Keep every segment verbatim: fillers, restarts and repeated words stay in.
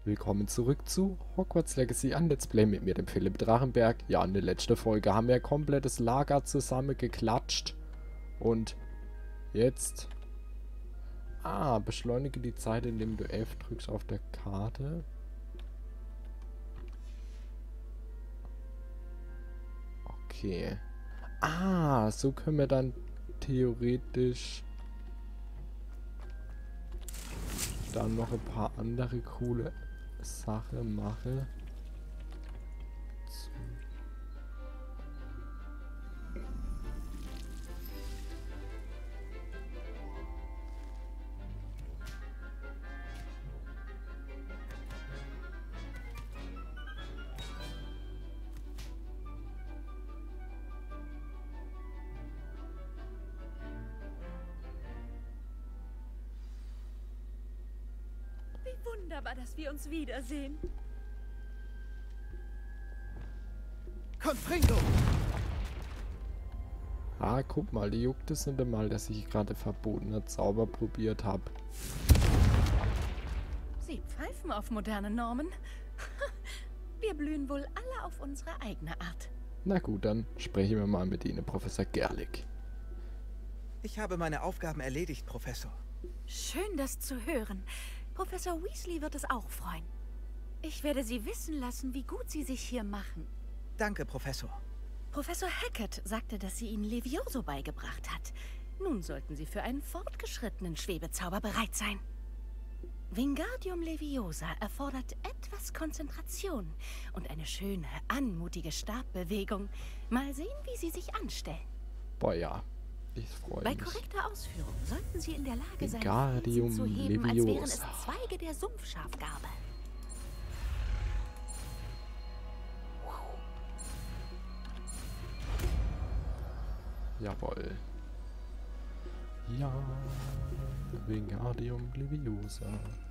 Willkommen zurück zu Hogwarts Legacy, ein Let's Play mit mir, dem Philipp Drachenberg. Ja, in der letzten Folge haben wir ein komplettes Lager zusammengeklatscht. Und jetzt... Ah, beschleunige die Zeit, indem du F drückst auf der Karte. Okay. Ah, so können wir dann theoretisch... dann noch ein paar andere coole Sachen mache. Wunderbar, dass wir uns wiedersehen. Confringo! Ah, guck mal, die juckt es nicht einmal, dass ich gerade verbotener Zauber probiert habe. Sie pfeifen auf moderne Normen. Wir blühen wohl alle auf unsere eigene Art. Na gut, dann sprechen wir mal mit Ihnen, Professor Gerlich. Ich habe meine Aufgaben erledigt, Professor. Schön, das zu hören. Professor Weasley wird es auch freuen. Ich werde Sie wissen lassen, wie gut Sie sich hier machen. Danke, Professor. Professor Hackett sagte, dass sie Ihnen Levioso beigebracht hat. Nun sollten Sie für einen fortgeschrittenen Schwebezauber bereit sein. Wingardium Leviosa erfordert etwas Konzentration und eine schöne, anmutige Stabbewegung. Mal sehen, wie Sie sich anstellen. Boah, ja. Ich freue Bei mich. korrekter Ausführung sollten Sie in der Lage sein, Wingardium Felsen zu heben, als wären es Leviosa. Zweige der Sumpfschafgarbe. Jawohl. Ja, Wingardium Leviosa.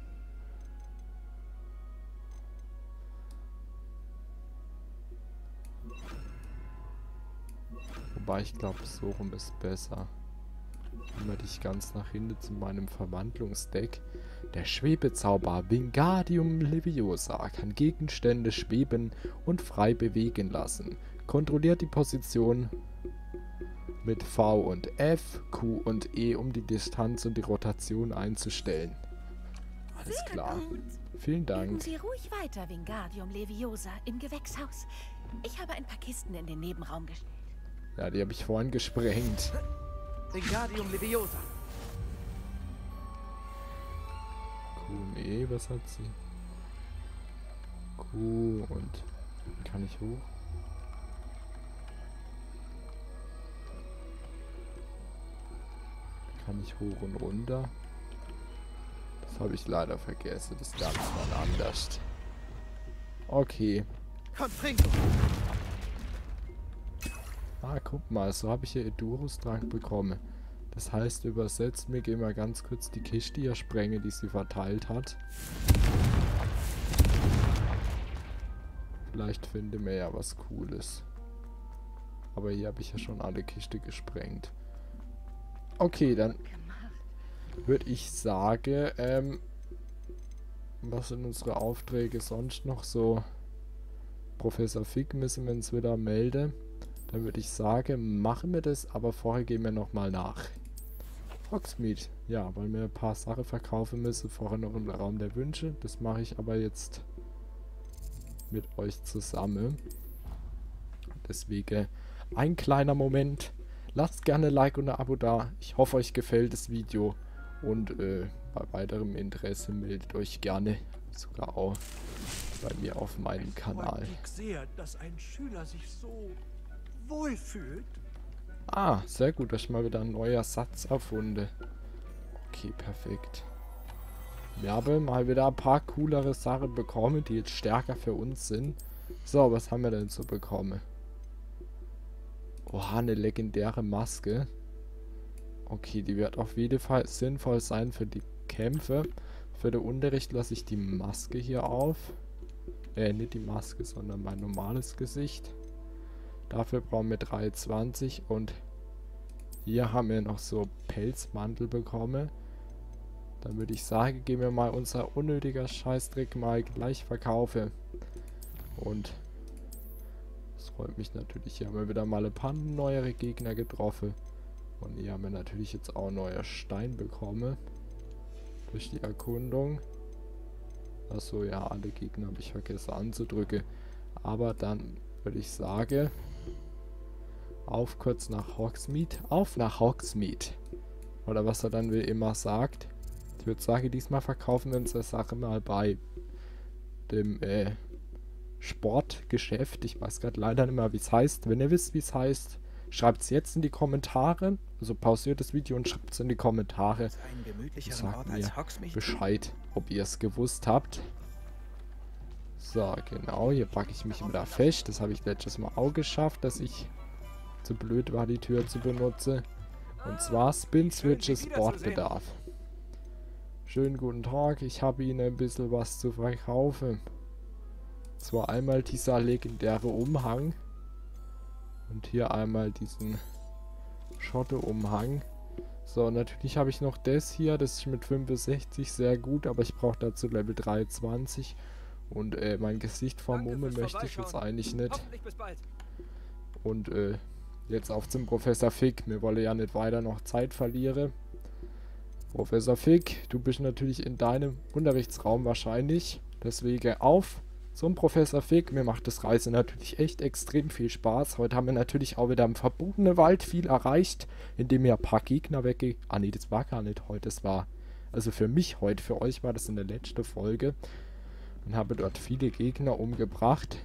Wobei ich glaube, so rum ist besser. Immer dich ganz nach hinten zu meinem Verwandlungsdeck. Der Schwebezauber Wingardium Leviosa kann Gegenstände schweben und frei bewegen lassen. Kontrolliert die Position mit V und F, Q und E, um die Distanz und die Rotation einzustellen. Alles Sehr klar. gut. Vielen Üben Dank. Sie ruhig weiter, Wingardium Leviosa, im Gewächshaus. Ich habe ein paar Kisten in den Nebenraum gestellt. Ja, die habe ich vorhin gesprengt. Wingardium Leviosa. Q und E, was hat sie? Q und... Kann ich hoch? Kann ich hoch und runter? Das habe ich leider vergessen. Das gab es mal anders. Okay. Confringo! Ah, guck mal. So habe ich hier Edurus-Trank bekommen. Das heißt, übersetzt mir, gehen wir ganz kurz die Kiste hier sprengen, die sie verteilt hat. Vielleicht finden wir ja was Cooles. Aber hier habe ich ja schon alle Kiste gesprengt. Okay, dann würde ich sagen, ähm, was sind unsere Aufträge sonst noch so? Professor Fick müssen wir uns wieder melden. Dann würde ich sagen, machen wir das, aber vorher gehen wir nochmal nach. Hogsmeade, ja, weil wir ein paar Sachen verkaufen müssen, vorher noch im Raum der Wünsche. Das mache ich aber jetzt mit euch zusammen. Deswegen ein kleiner Moment. Lasst gerne ein Like und ein Abo da. Ich hoffe, euch gefällt das Video. Und äh, bei weiterem Interesse meldet euch gerne sogar auch bei mir auf meinem Kanal. Freut mich sehr, dass ein Schüler sich so wohl fühlt. Ah, sehr gut, da ist mal wieder ein neuer Satz erfunden. Okay, perfekt. Wir haben mal wieder ein paar coolere Sachen bekommen, die jetzt stärker für uns sind. So, was haben wir denn so bekommen? Oha, eine legendäre Maske. Okay, die wird auf jeden Fall sinnvoll sein für die Kämpfe. Für den Unterricht lasse ich die Maske hier auf. Äh, nicht die Maske, sondern mein normales Gesicht. Dafür brauchen wir dreihundertzwanzig und hier haben wir noch so Pelzmantel bekommen. Dann würde ich sagen, gehen wir mal unser unnötiger Scheißdreck mal gleich verkaufen. Und das freut mich natürlich. Hier haben wir wieder mal ein paar neuere Gegner getroffen. Und hier haben wir natürlich jetzt auch neuer Stein bekommen. Durch die Erkundung. Achso, ja, alle Gegner habe ich vergessen anzudrücken. Aber dann würde ich sagen, auf kurz nach Hogsmeade. Auf nach Hogsmeade. Oder was er dann wie immer sagt. Ich würde sagen, diesmal verkaufen wir unsere Sache mal bei dem äh, Sportgeschäft. Ich weiß gerade leider nicht mehr, wie es heißt. Wenn ihr wisst, wie es heißt, schreibt es jetzt in die Kommentare. Also pausiert das Video und schreibt es in die Kommentare. Und sagt mir Bescheid, ob ihr es gewusst habt. So, genau. Hier packe ich mich wieder fest. Das habe ich letztes Mal auch geschafft, dass ich zu blöd war, die Tür zu benutzen. Und zwar Spin Switches Bordbedarf. Schönen guten Tag. Ich habe Ihnen ein bisschen was zu verkaufen. Zwar einmal dieser legendäre Umhang. Und hier einmal diesen Schotte-Umhang. So, natürlich habe ich noch das hier. Das ist mit fünfundsechzig sehr gut, aber ich brauche dazu Level dreiundzwanzig. Und äh, mein Gesicht vom Mumme möchte ich jetzt eigentlich nicht. Und äh, jetzt auf zum Professor Fig. Wir wollen ja nicht weiter noch Zeit verlieren. Professor Fig, du bist natürlich in deinem Unterrichtsraum wahrscheinlich. Deswegen auf zum Professor Fig. Mir macht das Reisen natürlich echt extrem viel Spaß. Heute haben wir natürlich auch wieder im verbotenen Wald viel erreicht, indem wir ein paar Gegner wegge... Ah nee, das war gar nicht heute. Das war... Also für mich heute, für euch war das in der letzten Folge. Und habe dort viele Gegner umgebracht.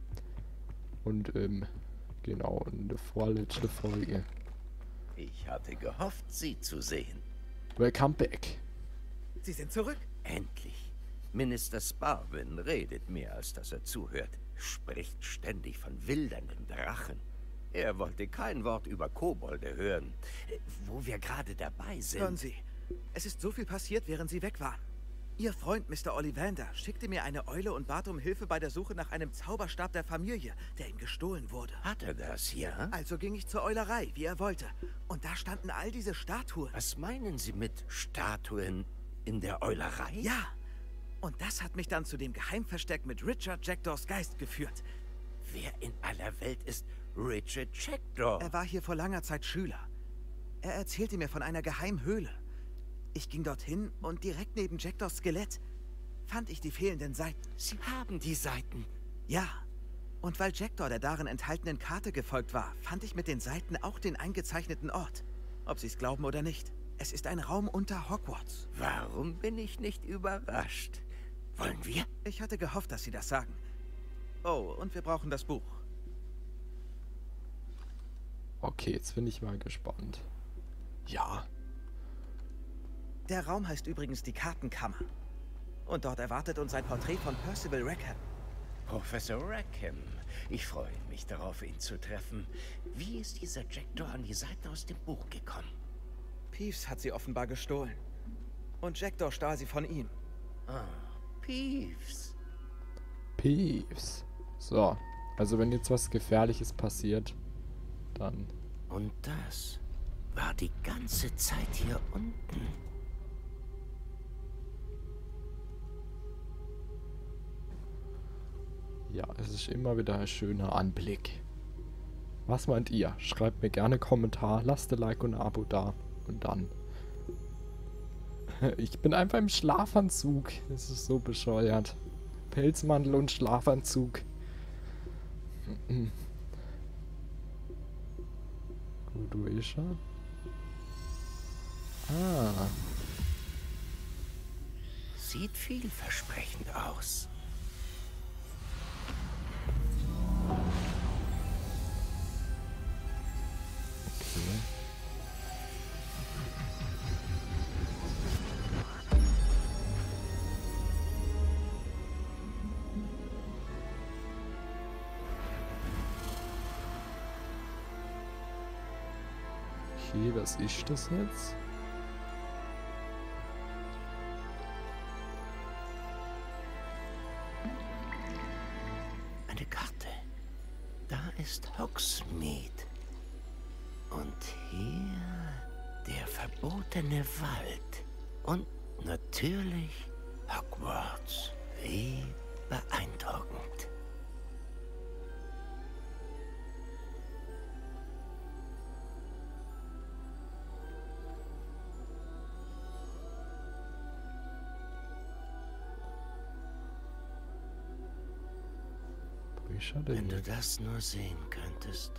Und ähm... genau, in der vorletzten Folge. Ich hatte gehofft, Sie zu sehen. Welcome back. Sie sind zurück. Endlich. Minister Sparwin redet mehr, als dass er zuhört. Spricht ständig von wildernden Drachen. Er wollte kein Wort über Kobolde hören. Wo wir gerade dabei sind... Hören Sie, es ist so viel passiert, während Sie weg waren. Ihr Freund Mister Ollivander schickte mir eine Eule und bat um Hilfe bei der Suche nach einem Zauberstab der Familie, der ihm gestohlen wurde. Hat er das, ja? Also ging ich zur Eulerei, wie er wollte. Und da standen all diese Statuen. Was meinen Sie mit Statuen in der Eulerei? Ja. Und das hat mich dann zu dem Geheimversteck mit Richard Jackdaws Geist geführt. Wer in aller Welt ist Richard Jackdaw? Er war hier vor langer Zeit Schüler. Er erzählte mir von einer Geheimhöhle. Ich ging dorthin und direkt neben Jackdaws Skelett fand ich die fehlenden Seiten. Sie haben die Seiten? Ja. Und weil Jackdaw der darin enthaltenen Karte gefolgt war, fand ich mit den Seiten auch den eingezeichneten Ort. Ob Sie es glauben oder nicht. Es ist ein Raum unter Hogwarts. Warum bin ich nicht überrascht? Wollen wir? Ich hatte gehofft, dass Sie das sagen. Oh, und wir brauchen das Buch. Okay, jetzt bin ich mal gespannt. Ja. Der Raum heißt übrigens die Kartenkammer. Und dort erwartet uns ein Porträt von Percival Rackham. Professor Rackham. Ich freue mich darauf, ihn zu treffen. Wie ist dieser Jackdaw an die Seiten aus dem Buch gekommen? Peeves hat sie offenbar gestohlen. Und Jackdaw stahl sie von ihm. Ah, Peeves. Peeves. So, also wenn jetzt was Gefährliches passiert, dann... Und das war die ganze Zeit hier unten. Ja, es ist immer wieder ein schöner Anblick. Was meint ihr? Schreibt mir gerne einen Kommentar, lasst ein Like und ein Abo da. Und dann... Ich bin einfach im Schlafanzug. Das ist so bescheuert. Pelzmantel und Schlafanzug. Gut, du ist er? Ah. Sieht vielversprechend aus. Okay. Okay, was ist das jetzt? Eine Karte. Da ist Hogsmeade. Und hier der verbotene Wald. Und Natürlich Hogwarts. Wie beeindruckend. Wenn du das nur sehen könntest.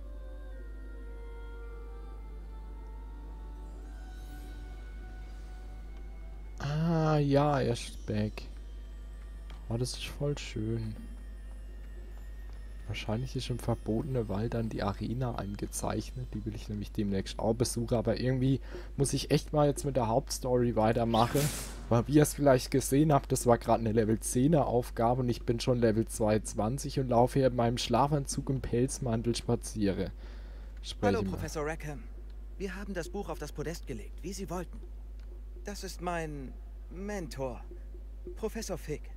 Ah, ja, er ist back. Oh, das ist voll schön. Wahrscheinlich ist im verbotenen Wald dann die Arena eingezeichnet. Die will ich nämlich demnächst auch besuchen. Aber irgendwie muss ich echt mal jetzt mit der Hauptstory weitermachen. Weil wie ihr es vielleicht gesehen habt, das war gerade eine Level zehner Aufgabe. Und ich bin schon Level zweiundzwanzig und laufe hier in meinem Schlafanzug im Pelzmantel spaziere. Hallo, Professor Rackham. Wir haben das Buch auf das Podest gelegt, wie Sie wollten. Das ist mein Mentor, Professor Fig.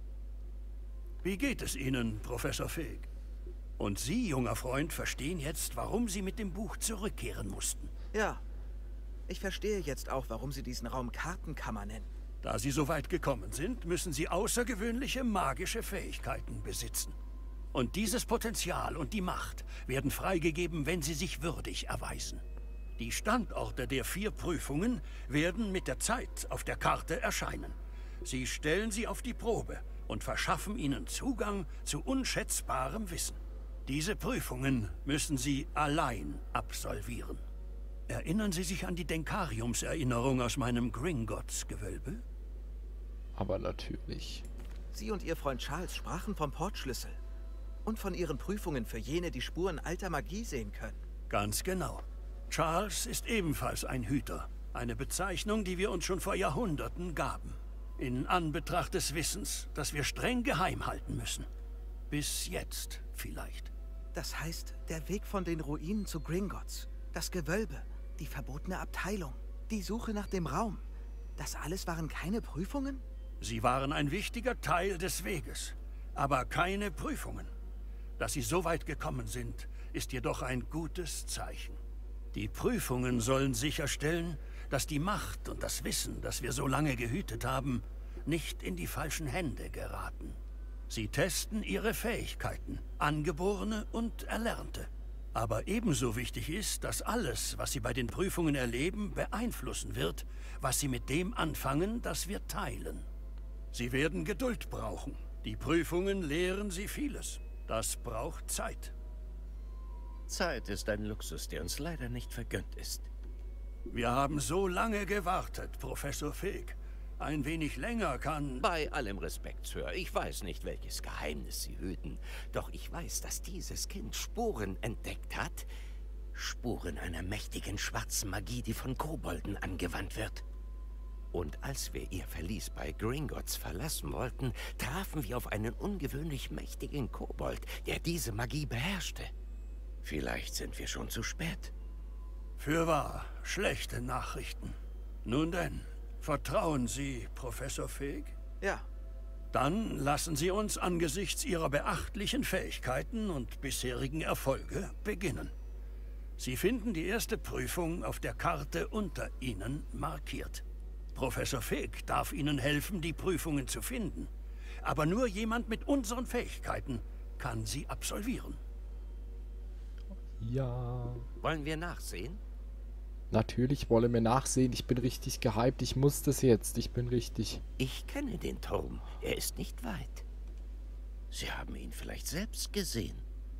Wie geht es Ihnen, Professor Fig? Und Sie, junger Freund, verstehen jetzt, warum Sie mit dem Buch zurückkehren mussten. Ja, ich verstehe jetzt auch, warum Sie diesen Raum Kartenkammer nennen. Da Sie so weit gekommen sind, müssen Sie außergewöhnliche magische Fähigkeiten besitzen. Und dieses Potenzial und die Macht werden freigegeben, wenn Sie sich würdig erweisen. Die Standorte der vier Prüfungen werden mit der Zeit auf der Karte erscheinen. Sie stellen sie auf die Probe und verschaffen Ihnen Zugang zu unschätzbarem Wissen. Diese Prüfungen müssen Sie allein absolvieren. Erinnern Sie sich an die Denkariumserinnerung aus meinem Gringotts-Gewölbe? Aber natürlich. Sie und Ihr Freund Charles sprachen vom Portschlüssel. Und von Ihren Prüfungen für jene, die Spuren alter Magie sehen können. Ganz genau. Charles ist ebenfalls ein Hüter. Eine Bezeichnung, die wir uns schon vor Jahrhunderten gaben. In Anbetracht des Wissens, das wir streng geheim halten müssen. Bis jetzt vielleicht. Das heißt, der Weg von den Ruinen zu Gringotts, das Gewölbe, die verbotene Abteilung, die Suche nach dem Raum. Das alles waren keine Prüfungen? Sie waren ein wichtiger Teil des Weges, aber keine Prüfungen. Dass Sie so weit gekommen sind, ist jedoch ein gutes Zeichen. Die Prüfungen sollen sicherstellen, dass die Macht und das Wissen, das wir so lange gehütet haben, nicht in die falschen Hände geraten. Sie testen ihre Fähigkeiten, angeborene und erlernte. Aber ebenso wichtig ist, dass alles, was sie bei den Prüfungen erleben, beeinflussen wird, was sie mit dem anfangen, das wir teilen. Sie werden Geduld brauchen. Die Prüfungen lehren sie vieles. Das braucht Zeit. Zeit ist ein Luxus, der uns leider nicht vergönnt ist. Wir haben so lange gewartet, Professor Fig. Ein wenig länger kann... Bei allem Respekt, Sir, ich weiß nicht, welches Geheimnis Sie hüten. Doch ich weiß, dass dieses Kind Spuren entdeckt hat. Spuren einer mächtigen schwarzen Magie, die von Kobolden angewandt wird. Und als wir ihr Verlies bei Gringotts verlassen wollten, trafen wir auf einen ungewöhnlich mächtigen Kobold, der diese Magie beherrschte. Vielleicht sind wir schon zu spät. Fürwahr, schlechte Nachrichten. Nun denn, vertrauen Sie, Professor Fig? Ja. Dann lassen Sie uns angesichts Ihrer beachtlichen Fähigkeiten und bisherigen Erfolge beginnen. Sie finden die erste Prüfung auf der Karte unter Ihnen markiert. Professor Fig darf Ihnen helfen, die Prüfungen zu finden. Aber nur jemand mit unseren Fähigkeiten kann sie absolvieren. Ja. Wollen wir nachsehen? Natürlich wollen wir nachsehen. Ich bin richtig gehypt. Ich muss das jetzt. Ich bin richtig... Ich kenne den Turm. Er ist nicht weit. Sie haben ihn vielleicht selbst gesehen.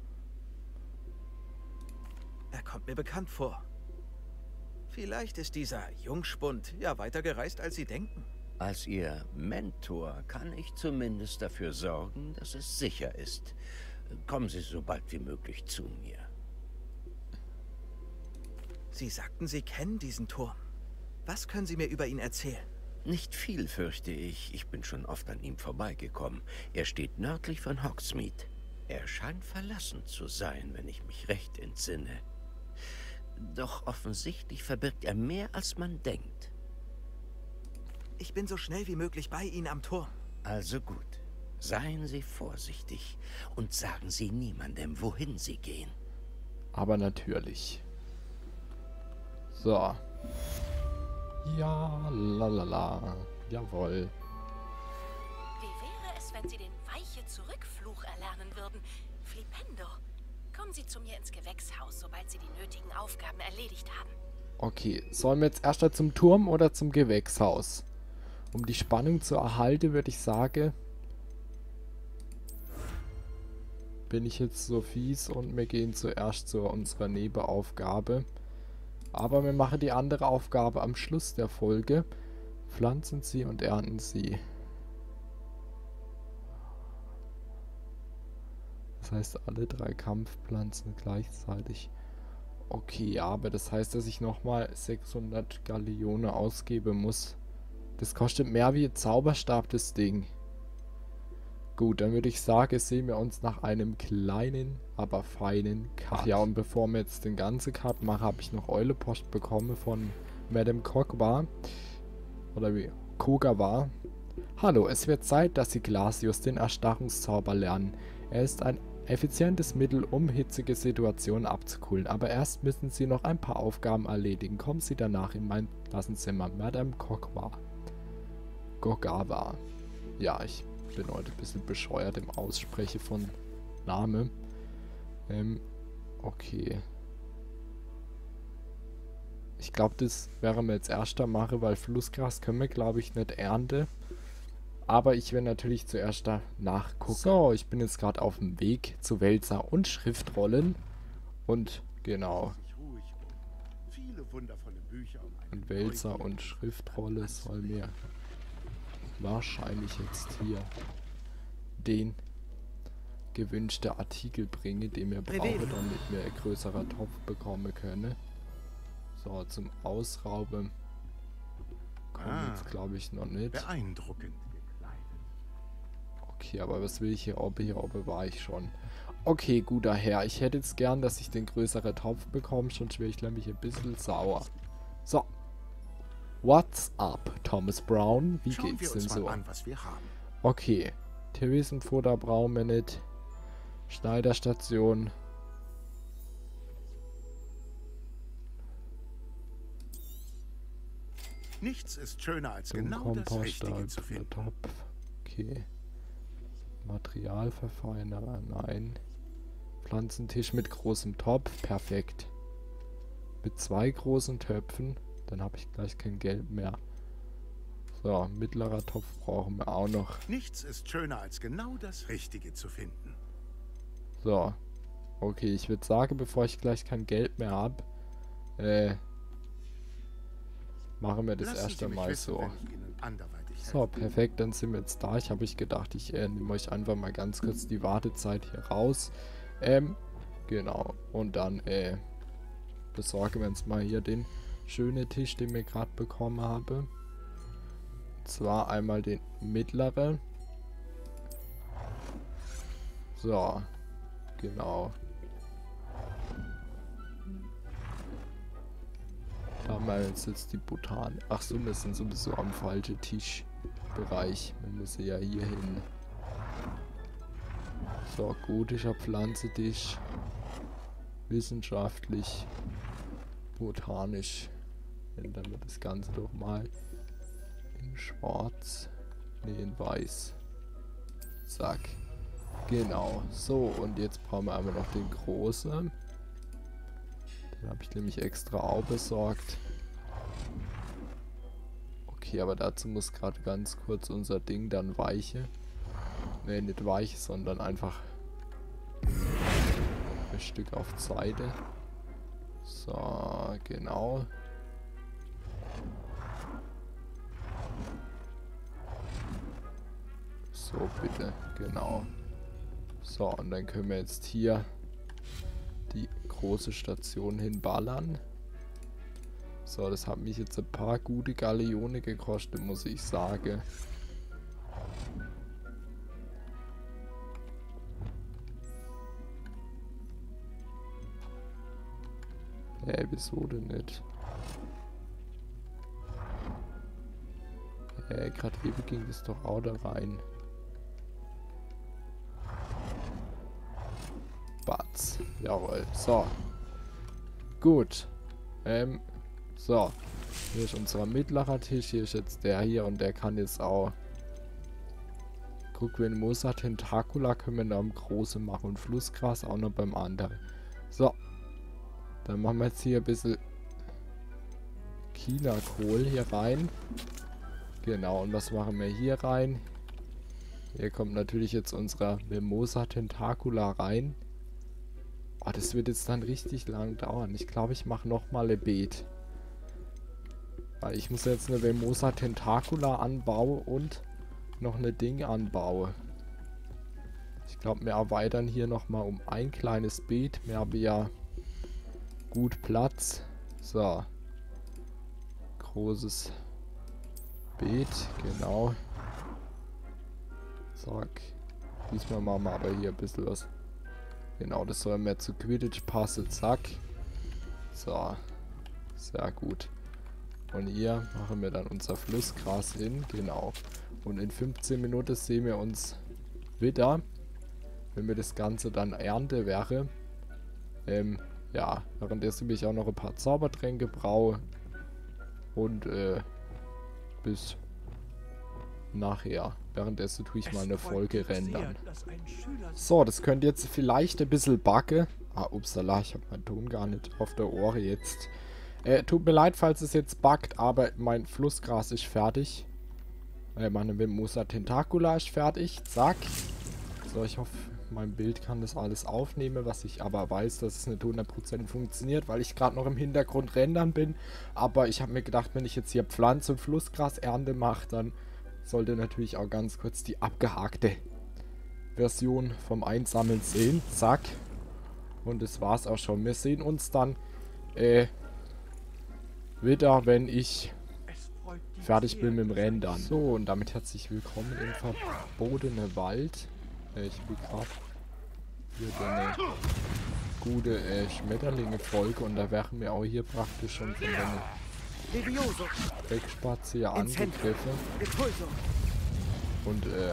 Er kommt mir bekannt vor. Vielleicht ist dieser Jungspund ja weiter gereist, als Sie denken. Als Ihr Mentor kann ich zumindest dafür sorgen, dass es sicher ist. Kommen Sie so bald wie möglich zu mir. Sie sagten, Sie kennen diesen Turm. Was können Sie mir über ihn erzählen? Nicht viel, fürchte ich. Ich bin schon oft an ihm vorbeigekommen. Er steht nördlich von Hogsmeade. Er scheint verlassen zu sein, wenn ich mich recht entsinne. Doch offensichtlich verbirgt er mehr, als man denkt. Ich bin so schnell wie möglich bei Ihnen am Turm. Also gut. Seien Sie vorsichtig und sagen Sie niemandem, wohin Sie gehen. Aber natürlich. So. Ja, lalala. Jawohl. Wie wäre es, wenn Sie den Weiche-Zurück-Fluch erlernen würden? Flipendo. Kommen Sie zu mir ins Gewächshaus, sobald Sie die nötigen Aufgaben erledigt haben. Okay, sollen wir jetzt erst mal zum Turm oder zum Gewächshaus? Um die Spannung zu erhalten, würde ich sagen, bin ich jetzt so fies und wir gehen zuerst zu unserer Nebenaufgabe. Aber wir machen die andere Aufgabe am Schluss der Folge. Pflanzen Sie und ernten Sie. Das heißt, alle drei Kampfpflanzen gleichzeitig. Okay, aber das heißt, dass ich nochmal sechshundert Galeone ausgeben muss. Das kostet mehr wie ein Zauberstab, das Ding. Gut, dann würde ich sagen, sehen wir uns nach einem kleinen, aber feinen Cut. Ach ja, und bevor wir jetzt den ganzen Cut machen, habe ich noch Eulepost bekommen von Madame Kogwa. Oder wie? Kogawa. Hallo, es wird Zeit, dass Sie Glasius den Erstarrungszauber lernen. Er ist ein effizientes Mittel, um hitzige Situationen abzukühlen. Aber erst müssen Sie noch ein paar Aufgaben erledigen. Kommen Sie danach in mein Klassenzimmer. Madame Kogwa. Kogawa. Ja, ich bin heute ein bisschen bescheuert im Aussprechen von Name. Ähm, okay. Ich glaube, das werden wir jetzt erst da machen, weil Flussgras können wir, glaube ich, nicht ernten. Aber ich werde natürlich zuerst da nachgucken. So, ich bin jetzt gerade auf dem Weg zu Wälzer und Schriftrollen. Und genau. Und Wälzer und Schriftrolle soll mir wahrscheinlich jetzt hier den gewünschten Artikel bringen, den wir brauchen, damit wir ein größerer Topf bekommen können. So, zum Ausrauben kommt ah, jetzt, glaube ich, noch nicht. Beeindruckend. Okay, aber was will ich hier oben? Hier oben war ich schon. Okay, guter Herr. Ich hätte jetzt gern, dass ich den größeren Topf bekomme, sonst wäre ich nämlich ein bisschen sauer. So. What's up, Thomas Brown? Wie Schauen geht's wir denn uns so? mal an, was wir haben. Okay. Theresienfutter brauchen wir nicht. Schneiderstation. Nichts ist schöner als genau das Richtige zu finden. Topf. Okay. Materialverfeinerer, nein. Pflanzentisch mit großem Topf, perfekt. Mit zwei großen Töpfen, dann habe ich gleich kein Geld mehr. So, mittlerer Topf brauchen wir auch noch. Nichts ist schöner als genau das Richtige zu finden. So. Okay, ich würde sagen, bevor ich gleich kein Geld mehr habe, äh, machen wir das erst einmal so. So, perfekt, dann sind wir jetzt da. Ich habe ich gedacht, ich äh, nehme euch einfach mal ganz kurz die Wartezeit hier raus. Ähm, genau. Und dann, äh, besorgen wir uns mal hier den schönen Tisch, den wir gerade bekommen haben. Und zwar einmal den mittleren. So, genau. Da haben wir jetzt, jetzt die Botanik. Ach so, wir sind sowieso am falschen Tischbereich. Wir müssen ja hier hin. So, gotischer Pflanzentisch. Wissenschaftlich. Botanisch. Ändern wir das Ganze doch mal in schwarz. Ne, in weiß. Zack. Genau. So, und jetzt brauchen wir einmal noch den großen. Den habe ich nämlich extra auch besorgt. Okay, aber dazu muss gerade ganz kurz unser Ding dann weiche. Ne, nicht weich, sondern einfach ein Stück auf Seite. So, genau. So, bitte, genau. So, und dann können wir jetzt hier die große Station hinballern. So, das hat mich jetzt ein paar gute Galeone gekostet, muss ich sagen. Hä, hey, wieso denn nicht? Hä, hey, gerade eben ging das doch auch da rein. Batz. Jawohl. So. Gut. Ähm. So. Hier ist unser mittlerer Tisch. Hier ist jetzt der hier und der kann jetzt auch... Guck, wenn Mosa Tentacula können wir noch am Großen machen und Flussgras auch noch beim anderen. So. Dann machen wir jetzt hier ein bisschen China-Kohl hier rein. Genau, und was machen wir hier rein? Hier kommt natürlich jetzt unser Mimosa Tentacula rein. Oh, das wird jetzt dann richtig lang dauern. Ich glaube, ich mache nochmal ein Beet. Weil ich muss jetzt eine Mimosa Tentacula anbauen und noch eine Ding anbauen. Ich glaube, wir erweitern hier nochmal um ein kleines Beet. Wir haben ja gut Platz. So. Großes Beet, genau. Zack. Diesmal machen wir aber hier ein bisschen was. Genau, das soll mehr zu Quidditch passen. Zack. So. Sehr gut. Und hier machen wir dann unser Flussgras hin. Genau. Und in fünfzehn Minuten sehen wir uns wieder. Wenn wir das Ganze dann ernte wäre. Ähm, ja. Währenddessen will ich auch noch ein paar Zaubertränke braue. Und, äh, bis nachher. Währenddessen tue ich mal eine Folge rendern. So, das könnte jetzt vielleicht ein bisschen buggen. Ah, upsala, ich habe meinen Ton gar nicht auf der Ohren jetzt. Äh, tut mir leid, falls es jetzt buggt, aber mein Flussgras ist fertig. Äh, meine Mimosa Tentacula ist fertig. Zack. So, ich hoffe, mein Bild kann das alles aufnehmen, was ich aber weiß, dass es nicht hundert Prozent funktioniert, weil ich gerade noch im Hintergrund rendern bin. Aber ich habe mir gedacht, wenn ich jetzt hier Pflanze- und Flussgrasernte mache, dann sollte natürlich auch ganz kurz die abgehakte Version vom Einsammeln sehen. Zack. Und das war's auch schon. Wir sehen uns dann äh, wieder, wenn ich fertig bin mit dem Rendern. So, und damit herzlich willkommen im verbotenen Wald. Äh, ich will gerade hier eine gute äh, Schmetterlinge-Folge und da werden wir auch hier praktisch schon von den Dreckspatz hier angegriffen. Und äh,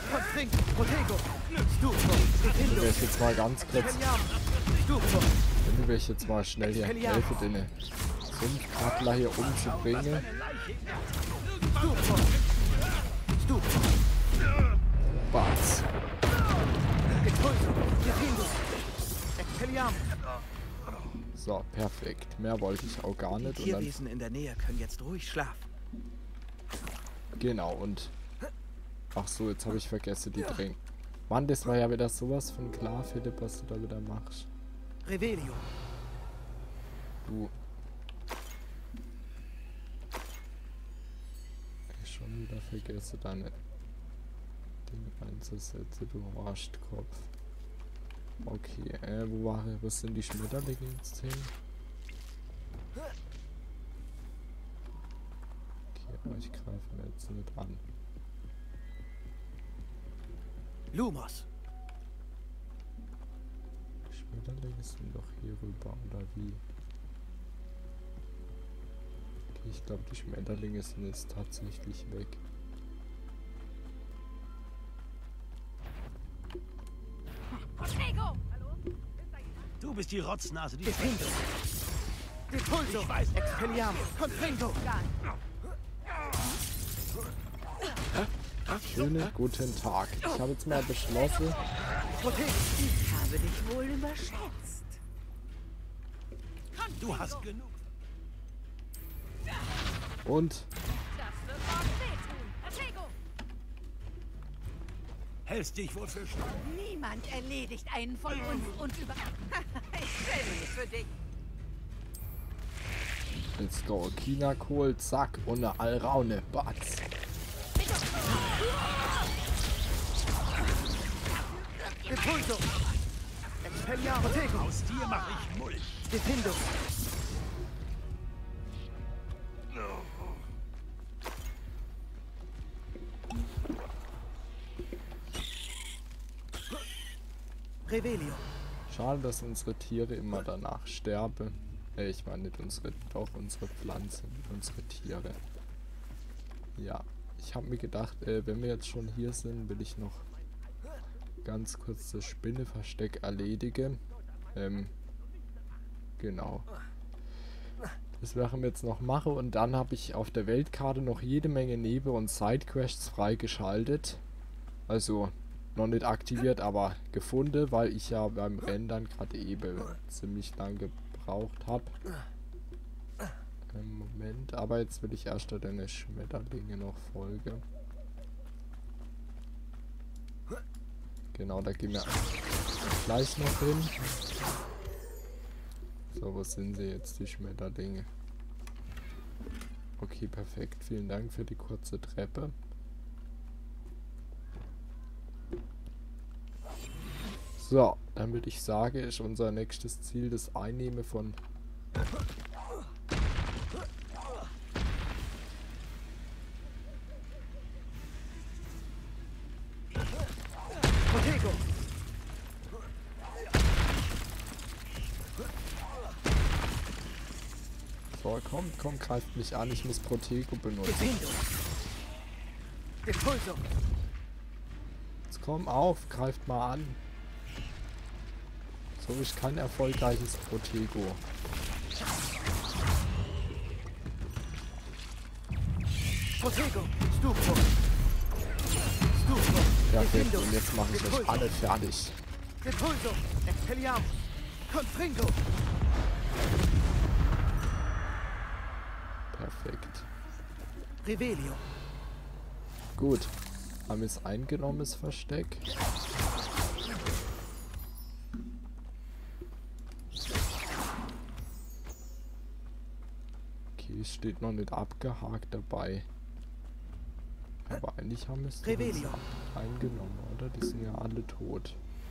wenn wir jetzt mal ganz kurz, wenn wir jetzt mal schnell hier helfen, den Sumpfkrattler hier umzubringen. Batz. So, perfekt. Mehr wollte ich auch gar nicht. Die Tierwesen in der Nähe können jetzt ruhig schlafen. Genau, und... Ach so, jetzt habe ich vergessen, die Tränke. Mann, das war ja wieder sowas von klar, Philipp, was du da wieder machst. Revelio. Du... Ich schon wieder vergesse, deine Dinge einzusetzen, du Arstkopf. Okay, äh, wo war, was sind die Schmetterlinge jetzt hin? Okay, ich greife jetzt nicht an. Lumos. Die Schmetterlinge sind doch hier rüber, oder wie? Okay, ich glaube, die Schmetterlinge sind jetzt tatsächlich weg. Du bist die Rotznase, die Defendo. Depulso. Ich weiß. Expelliarmus. Confringo. Schönen guten Tag. Ich habe jetzt mal beschlossen. Ich habe dich wohl überschätzt. Du hast genug. Und Das wird morgen wehtun. Hältst dich wohl für schlau? Niemand erledigt einen von uns und über... Ich schäme mich für dich. let's go. China-Kohl, zack. Und eine Alraune. Batz. Depulso. Expelliarmus. Aus dir mache ich Mulch. Defendo. Revelio. Schade, dass unsere Tiere immer danach sterben. Äh, ich meine nicht unsere, doch unsere Pflanzen, unsere Tiere. Ja, ich habe mir gedacht, äh, wenn wir jetzt schon hier sind, will ich noch ganz kurz das Spinneversteck erledigen. Ähm, genau. Das werden wir jetzt noch machen. Und dann habe ich auf der Weltkarte noch jede Menge Neben- und Sidequests freigeschaltet. Also noch nicht aktiviert, aber gefunden, weil ich ja beim Rennen dann gerade eben ziemlich lang gebraucht habe. Im Moment, aber jetzt will ich erst deine Schmetterlinge noch folgen. Genau, da gehen wir gleich noch hin. So, wo sind sie jetzt, die Schmetterlinge? Okay, perfekt. Vielen Dank für die kurze Treppe. So, dann würde ich sagen, ist unser nächstes Ziel das Einnehmen von... Protego! So, komm, komm, greift mich an, ich muss Protego benutzen. Defendo! Depulso! Jetzt komm auf, greift mal an. So habe ich kein erfolgreiches Protego. Protego! Stufo! Stufo! Perfekt, und jetzt mache ich euch alle fertig. Depulso! Expelliarmus! Confringo! Perfekt. Revelio! Gut. Haben wir es eingenommen, das Versteck. Okay, es steht noch nicht abgehakt dabei. Aber eigentlich haben wir es Revelio. eingenommen, oder? Die sind ja alle tot.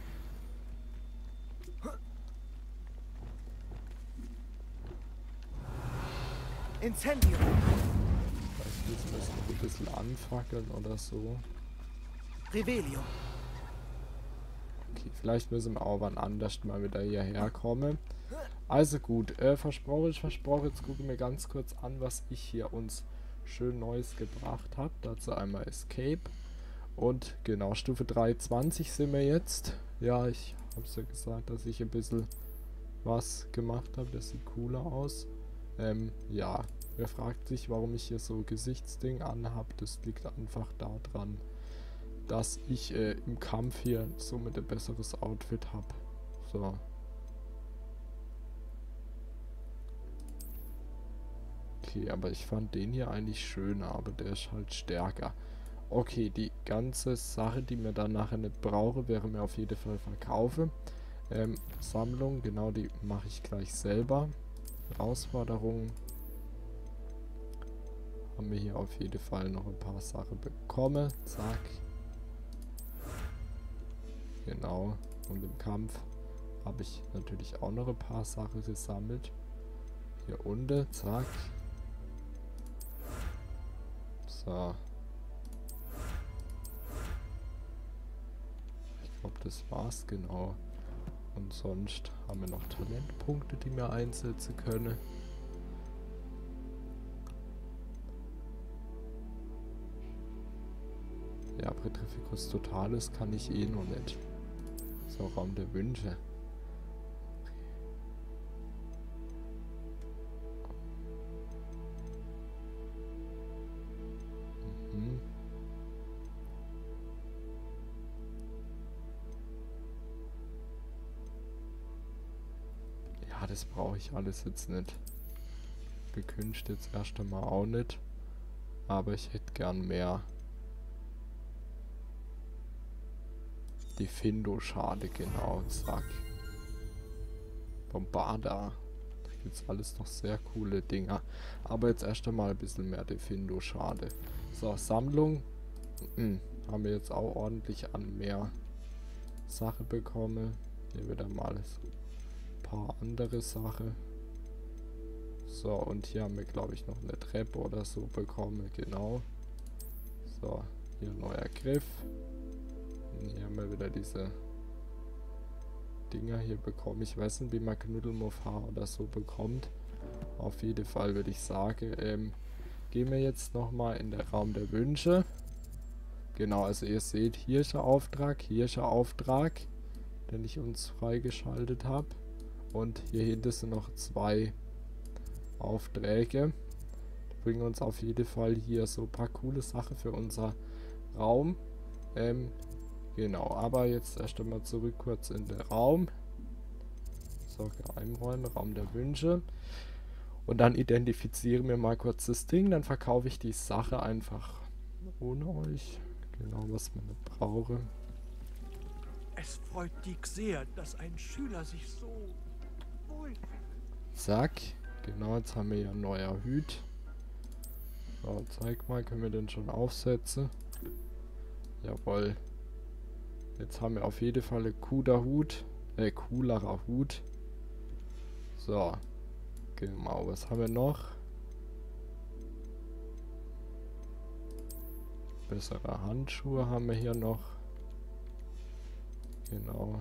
Incendio! Vielleicht müssen wir es noch ein bisschen anfackeln oder so. Revelio! Okay, vielleicht müssen wir auch wann anders mal wieder hierher kommen. Also gut, äh, versprochen, ich versprochen, jetzt gucken wir ganz kurz an, was ich hier uns schön Neues gebracht habe. Dazu einmal Escape. Und genau, Stufe dreiundzwanzig sind wir jetzt. Ja, ich habe es ja gesagt, dass ich ein bisschen was gemacht habe. Das sieht cooler aus. Ähm, ja, wer fragt sich, warum ich hier so Gesichtsding anhab? Das liegt einfach daran, dass ich äh, im Kampf hier somit ein besseres Outfit habe. So. Okay, aber ich fand den hier eigentlich schöner, aber der ist halt stärker. Okay, die ganze Sache, die mir dann nachher nicht brauche, wäre mir auf jeden Fall verkaufe. Ähm, Sammlung, genau, die mache ich gleich selber. Herausforderungen. Haben wir hier auf jeden Fall noch ein paar Sachen bekommen. Zack. Genau. Und im Kampf habe ich natürlich auch noch ein paar Sachen gesammelt. Hier unten. Zack. So. Ich glaube, das war's genau. Und sonst haben wir noch Talentpunkte, die wir einsetzen können. Ja, Petrificus Totalis kann ich eh noch nicht. So, Raum der Wünsche. Mhm. Ja, das brauche ich alles jetzt nicht. Gekündigt jetzt erst einmal auch nicht. Aber ich hätte gern mehr. Die Findo-Schade, genau, zack. Bombarda. Da gibt es alles noch sehr coole Dinger. Aber jetzt erst einmal ein bisschen mehr Defindo-Schade. So, Sammlung. Mhm. Haben wir jetzt auch ordentlich an mehr Sachen bekommen. Hier wieder mal ein paar andere Sachen. So, und hier haben wir, glaube ich, noch eine Treppe oder so bekommen. Genau. So, hier neuer Griff. Hier haben wir wieder diese Dinger hier bekommen. Ich weiß nicht, wie man Knuddelmuffhaar oder so bekommt. Auf jeden Fall würde ich sagen, ähm, gehen wir jetzt nochmal in den Raum der Wünsche. Genau, also ihr seht, hier ist der Auftrag, hier ist der Auftrag, den ich uns freigeschaltet habe. Und hier hinten sind noch zwei Aufträge. Die bringen uns auf jeden Fall hier so ein paar coole Sachen für unser Raum. Ähm, genau, aber jetzt erst einmal zurück kurz in den Raum. So, Geheimräume, Raum der Wünsche. Und dann identifizieren wir mal kurz das Ding. Dann verkaufe ich die Sache einfach ohne euch. Genau, was man nicht brauche. Es freut Dick sehr, dass ein Schüler sich so wohl fühlt. Zack. Genau, jetzt haben wir ja ein neuer Hut. So, zeig mal, können wir den schon aufsetzen? Jawohl. Jetzt haben wir auf jeden Fall einen cooler Hut. Äh, coolerer Hut. So. Genau, was haben wir noch? Bessere Handschuhe haben wir hier noch. Genau.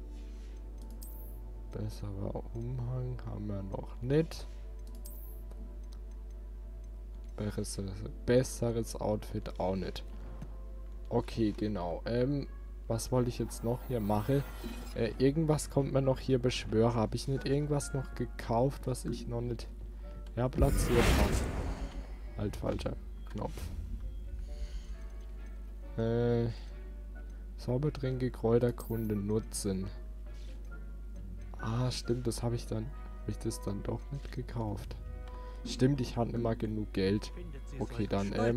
Besserer Umhang haben wir noch nicht. Besseres, besseres Outfit auch nicht. Okay, genau. Ähm, was wollte ich jetzt noch hier machen? Äh, irgendwas kommt mir noch hier beschwören. Habe ich nicht irgendwas noch gekauft, was ich noch nicht herplatziert habe? Halt, falscher Knopf. Äh, Zaubertränke, Kräuterkunde nutzen. Ah, stimmt, das habe ich dann, habe ich das dann doch nicht gekauft. Stimmt, ich hatte immer genug Geld. Okay, dann, ähm,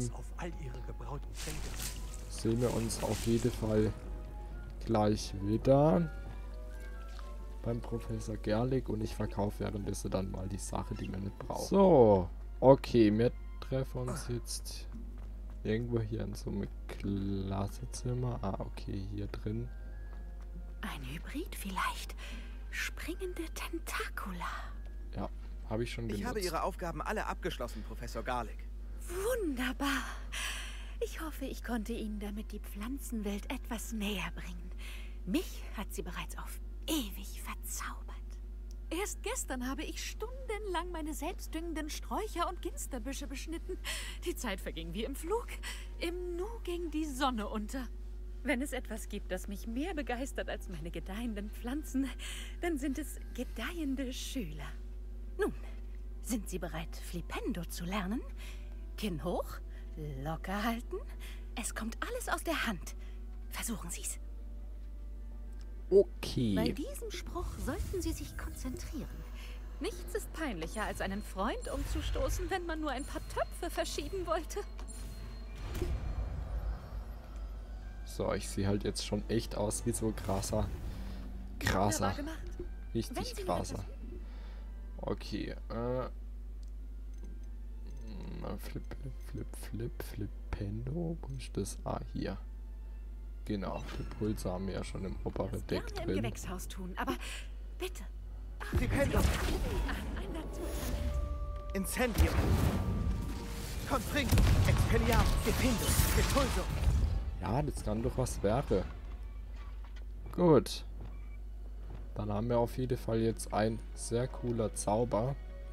sehen wir uns auf jeden Fall gleich wieder beim Professor Gerlich und ich verkaufe währenddessen dann mal die Sache, die wir nicht brauchen. So, okay, wir treffen uns jetzt irgendwo hier in so einem Klassenzimmer. Ah, okay, hier drin. Ein Hybrid vielleicht. Springende Tentakula. Ja, habe ich schon genutzt. Ich habe Ihre Aufgaben alle abgeschlossen, Professor Gerlich. Wunderbar. Ich hoffe, ich konnte Ihnen damit die Pflanzenwelt etwas näher bringen. Mich hat sie bereits auf ewig verzaubert. Erst gestern habe ich stundenlang meine selbstdüngenden Sträucher und Ginsterbüsche beschnitten. Die Zeit verging wie im Flug. Im Nu ging die Sonne unter. Wenn es etwas gibt, das mich mehr begeistert als meine gedeihenden Pflanzen, dann sind es gedeihende Schüler. Nun, sind Sie bereit, Flipendo zu lernen? Kinn hoch, locker halten. Es kommt alles aus der Hand. Versuchen Sie es. Okay. Bei diesem Spruch sollten Sie sich konzentrieren. Nichts ist peinlicher, als einen Freund umzustoßen, wenn man nur ein paar Töpfe verschieben wollte. So, ich sehe halt jetzt schon echt aus wie so krasser. Krasser. Richtig krasser. Okay, äh. Flip, flip, flip, Flipendo. Wo ist das? Ah, hier. Genau, die Pulse haben wir ja schon im oberen Deck drin. drin. Im Gewächshaus tun, aber bitte. Flipendo! Ein Naturtalent. Incendium! Confringo! Expelliarmus! Flipendo! Repulso! Ja, das kann doch was werden. Gut. Dann haben wir auf jeden Fall jetzt ein sehr cooler Zauber.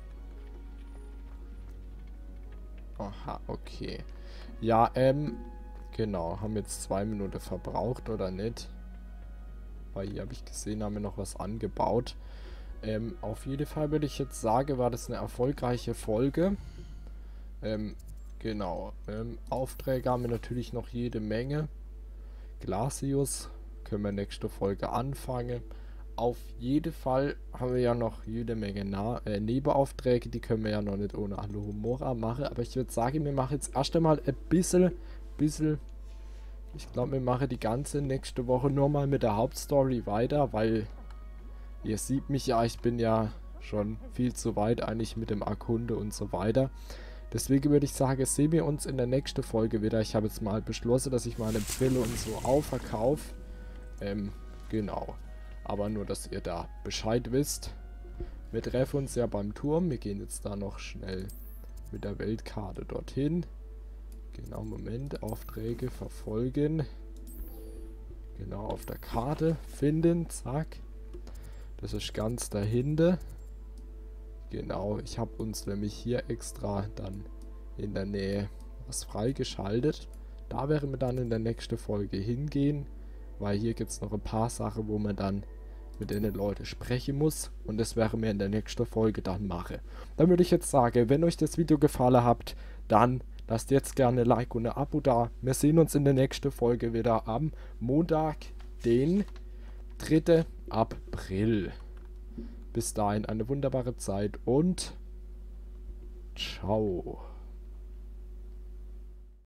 Aha, okay. Ja, ähm, genau. Haben jetzt zwei Minuten verbraucht, oder nicht? Weil hier habe ich gesehen, haben wir noch was angebaut. Ähm, auf jeden Fall würde ich jetzt sagen, war das eine erfolgreiche Folge. Ähm, genau. Ähm, Aufträge haben wir natürlich noch jede Menge. Glacius können wir nächste Folge anfangen. Auf jeden Fall haben wir ja noch jede Menge Na äh, Nebenaufträge, die können wir ja noch nicht ohne Alohomora machen. Aber ich würde sagen, wir machen jetzt erst einmal ein bisschen, bisschen, ich glaube, wir machen die ganze nächste Woche nur mal mit der Hauptstory weiter, weil ihr seht mich ja, ich bin ja schon viel zu weit eigentlich mit dem Erkunde und so weiter. Deswegen würde ich sagen, sehen wir uns in der nächsten Folge wieder. Ich habe jetzt mal beschlossen, dass ich meine Brille und so auch verkaufe. Ähm, genau. Aber nur, dass ihr da Bescheid wisst. Wir treffen uns ja beim Turm. Wir gehen jetzt da noch schnell mit der Weltkarte dorthin. Genau, Moment. Aufträge verfolgen. Genau, auf der Karte finden. Zack. Das ist ganz dahinter. Genau, ich habe uns nämlich hier extra dann in der Nähe was freigeschaltet. Da werden wir dann in der nächsten Folge hingehen. Weil hier gibt es noch ein paar Sachen, wo wir dann mit denen Leute sprechen muss. Und das werden wir in der nächsten Folge dann machen. Dann würde ich jetzt sagen, wenn euch das Video gefallen hat, dann lasst jetzt gerne ein Like und ein Abo da. Wir sehen uns in der nächsten Folge wieder am Montag, den dritten April. Bis dahin eine wunderbare Zeit und ciao.